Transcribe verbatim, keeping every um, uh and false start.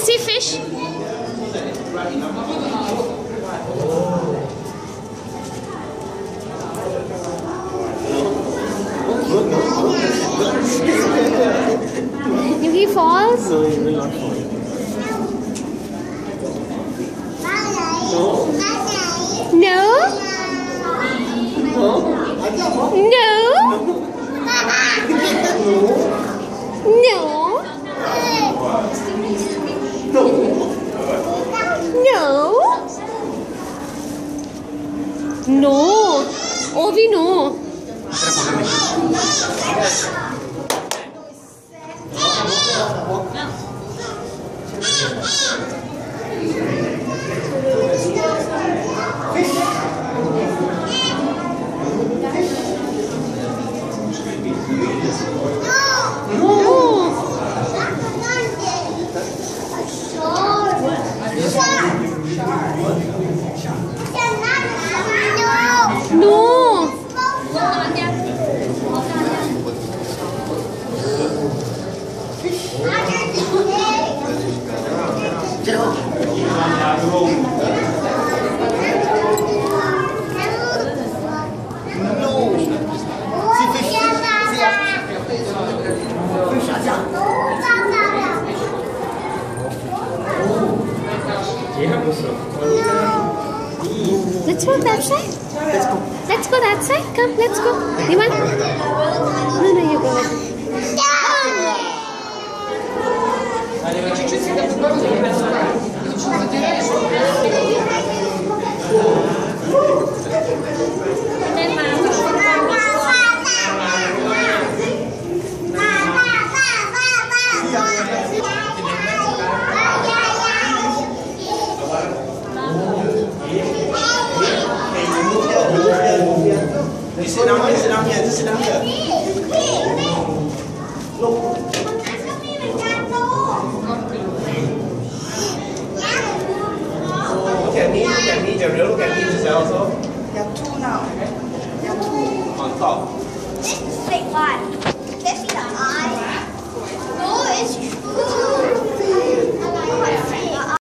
to see fish? If he falls? No, he will not fall. No? No? No? No? No? No? Ovi, no. No. Let's walk that side. Let's go. Let's go that side. Come, let's go. Nivaan? No, no, you go ahead. You sit down here, sit down here, just sit down here. Look. Look at me, look at me, Gabriel, look at me, Giselle also. You have two now. You have two. On top. Take one.